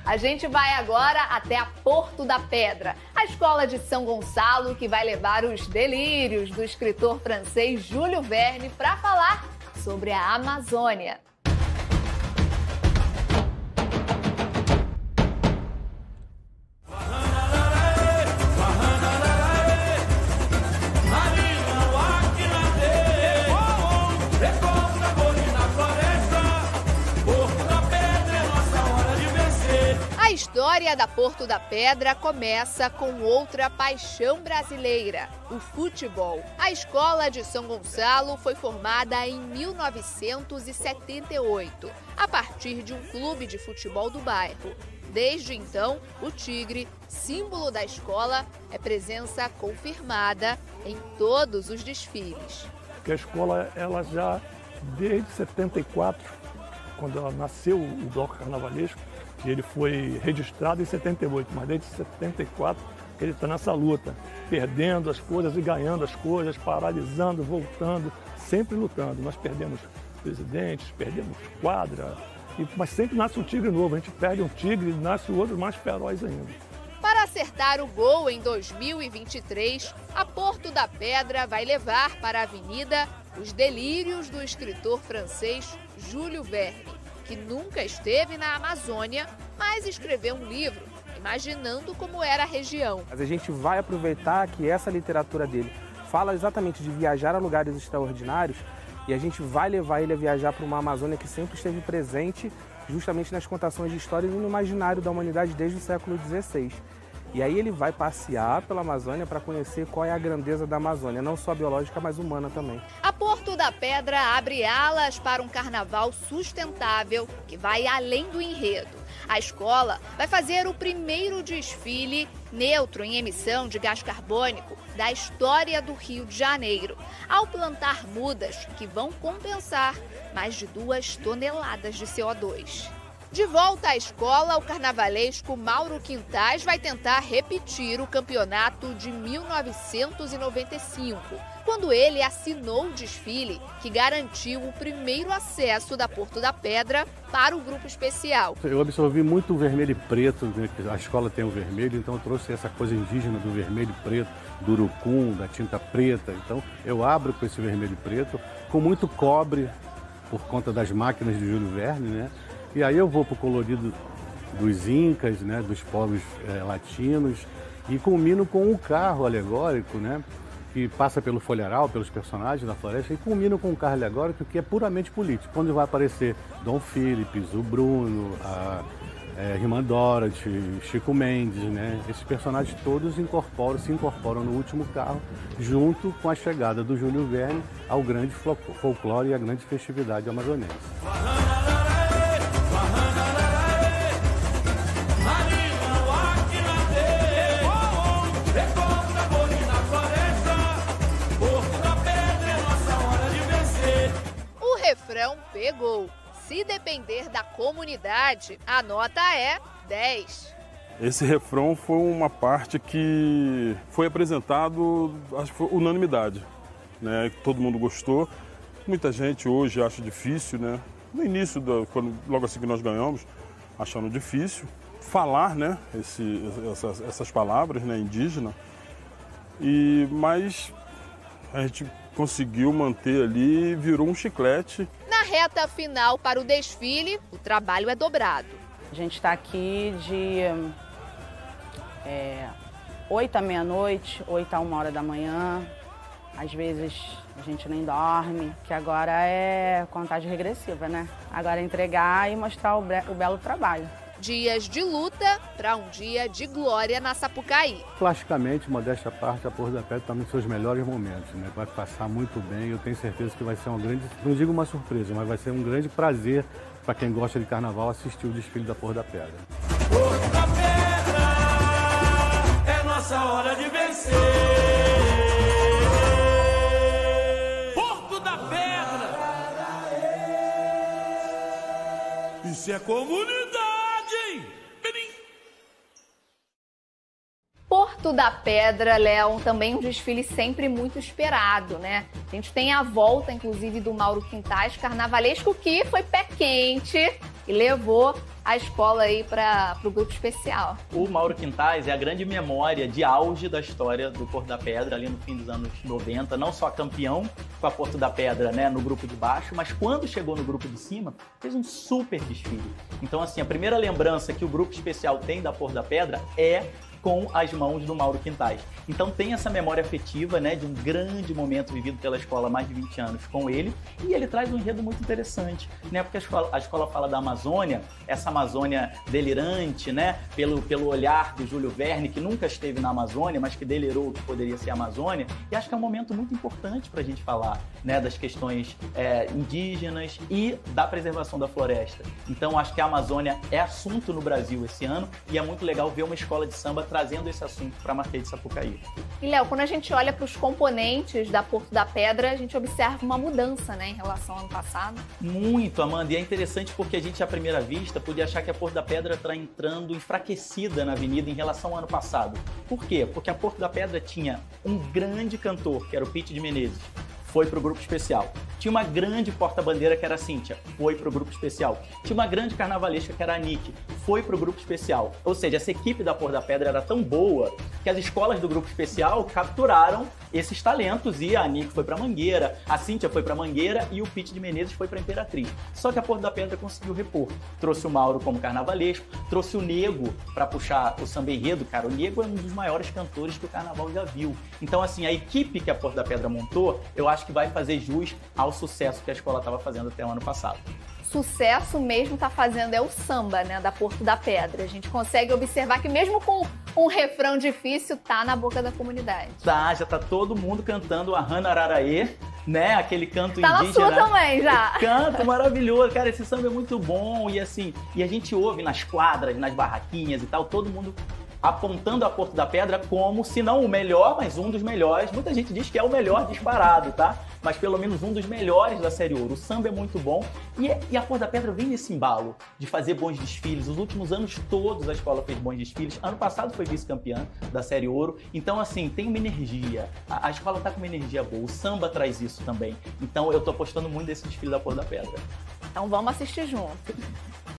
A gente vai agora até a Porto da Pedra, a escola de São Gonçalo, que vai levar os delírios do escritor francês Júlio Verne para falar sobre a Amazônia. A história da Porto da Pedra começa com outra paixão brasileira, o futebol. A escola de São Gonçalo foi formada em 1978, a partir de um clube de futebol do bairro. Desde então, o tigre, símbolo da escola, é presença confirmada em todos os desfiles. Porque a escola, ela já, desde 74, quando ela nasceu, o bloco carnavalesco, que ele foi registrado em 78, mas desde 74 que ele está nessa luta, perdendo as coisas e ganhando as coisas, paralisando, voltando, sempre lutando. Nós perdemos presidentes, perdemos quadra, mas sempre nasce um tigre novo. A gente perde um tigre e nasce outro mais feroz ainda. Para acertar o gol em 2023, a Porto da Pedra vai levar para a avenida os delírios do escritor francês Júlio Verne, que nunca esteve na Amazônia, mas escreveu um livro imaginando como era a região. Mas a gente vai aproveitar que essa literatura dele fala exatamente de viajar a lugares extraordinários e a gente vai levar ele a viajar para uma Amazônia que sempre esteve presente justamente nas contações de histórias e no imaginário da humanidade desde o século XVI. E aí ele vai passear pela Amazônia para conhecer qual é a grandeza da Amazônia, não só biológica, mas humana também. A Porto da Pedra abre alas para um carnaval sustentável que vai além do enredo. A escola vai fazer o primeiro desfile neutro em emissão de gás carbônico da história do Rio de Janeiro, ao plantar mudas que vão compensar mais de 2 toneladas de CO2. De volta à escola, o carnavalesco Mauro Quintais vai tentar repetir o campeonato de 1995, quando ele assinou o desfile que garantiu o primeiro acesso da Porto da Pedra para o grupo especial. Eu absorvi muito o vermelho e preto, né? A escola tem o vermelho, então eu trouxe essa coisa indígena do vermelho e preto, do urucum, da tinta preta. Então eu abro com esse vermelho e preto, com muito cobre, por conta das máquinas de Júlio Verne, né? E aí eu vou para o colorido dos incas, né, dos povos latinos, e culmino com um carro alegórico, né, que passa pelo folharal, pelos personagens da floresta, e culmino com um carro alegórico que é puramente político, onde vai aparecer Dom Philips, o Bruno, a Irmã Dorothy, Chico Mendes, né? Esses personagens todos se incorporam no último carro, junto com a chegada do Júlio Verne ao grande folclore e à grande festividade amazonense. O refrão pegou. Se depender da comunidade, a nota é 10. Esse refrão foi uma parte que foi apresentado, acho que foi unanimidade, né? Todo mundo gostou. Muita gente hoje acha difícil, né? No início, logo assim que nós ganhamos, achando difícil falar, né? Essas palavras, né? Indígena. Mas a gente conseguiu manter ali e virou um chiclete. Na reta final para o desfile, o trabalho é dobrado. A gente está aqui de 8 à meia-noite, 8 a 1 hora da manhã. Às vezes a gente nem dorme, que agora é contagem regressiva, né? Agora é entregar e mostrar o belo trabalho. Dias de luta para um dia de glória na Sapucaí. Plasticamente, modéstia à parte, a Porto da Pedra está nos seus melhores momentos, né? Vai passar muito bem, eu tenho certeza que vai ser uma grande, não digo uma surpresa, mas vai ser um grande prazer para quem gosta de carnaval assistir o desfile da Porto da Pedra. Porto da Pedra, é nossa hora de vencer. Porto da Pedra, isso é comunidade. Porto da Pedra, Léo, também um desfile sempre muito esperado, né? A gente tem a volta, inclusive, do Mauro Quintais, carnavalesco, que foi pé quente e levou a escola aí para o grupo especial. O Mauro Quintais é a grande memória de auge da história do Porto da Pedra, ali no fim dos anos 90, não só campeão com a Porto da Pedra, né, no grupo de baixo, mas quando chegou no grupo de cima, fez um super desfile. Então, assim, a primeira lembrança que o grupo especial tem da Porto da Pedra é com as mãos do Mauro Quintais. Então tem essa memória afetiva, né, de um grande momento vivido pela escola há mais de 20 anos com ele, e ele traz um enredo muito interessante, né, porque a escola fala da Amazônia, essa Amazônia delirante, né, pelo olhar do Júlio Verne, que nunca esteve na Amazônia, mas que delirou o que poderia ser a Amazônia, e acho que é um momento muito importante para a gente falar, né, das questões indígenas e da preservação da floresta. Então acho que a Amazônia é assunto no Brasil esse ano, e é muito legal ver uma escola de samba trazendo esse assunto para a Marquês de Sapucaí. E, Léo, quando a gente olha para os componentes da Porto da Pedra, a gente observa uma mudança, né, em relação ao ano passado. Muito, Amanda, e é interessante porque a gente, à primeira vista, podia achar que a Porto da Pedra está entrando enfraquecida na avenida em relação ao ano passado. Por quê? Porque a Porto da Pedra tinha um grande cantor, que era o Pete de Menezes, foi para o grupo especial. Tinha uma grande porta-bandeira, que era a Cíntia, foi para o grupo especial. Tinha uma grande carnavalesca, que era a Nick, foi para o grupo especial. Ou seja, essa equipe da Porto da Pedra era tão boa que as escolas do grupo especial capturaram esses talentos, e a Nick foi para Mangueira, a Cíntia foi para Mangueira e o Pete de Menezes foi para Imperatriz. Só que a Porto da Pedra conseguiu repor. Trouxe o Mauro como carnavalesco, trouxe o Nego para puxar o samba enredo. Cara, o Nego é um dos maiores cantores que o carnaval já viu. Então, assim, a equipe que a Porto da Pedra montou, eu acho que vai fazer jus ao sucesso que a escola estava fazendo até o ano passado. Sucesso mesmo tá fazendo é o samba, né, da Porto da Pedra. A gente consegue observar que mesmo com um refrão difícil, tá na boca da comunidade. Tá, já tá todo mundo cantando a Hanararaê, né, aquele canto tá indígena. Tá na sua também, já. Canto maravilhoso, cara, esse samba é muito bom, e assim, e a gente ouve nas quadras, nas barraquinhas e tal, todo mundo apontando a Porto da Pedra como, se não o melhor, mas um dos melhores. Muita gente diz que é o melhor disparado, tá? Mas pelo menos um dos melhores da Série Ouro. O samba é muito bom e a Porto da Pedra vem nesse embalo de fazer bons desfiles. Os últimos anos todos a escola fez bons desfiles. Ano passado foi vice-campeã da Série Ouro. Então, assim, tem uma energia. A escola tá com uma energia boa. O samba traz isso também. Então, eu tô apostando muito nesse desfile da Porto da Pedra. Então, vamos assistir junto.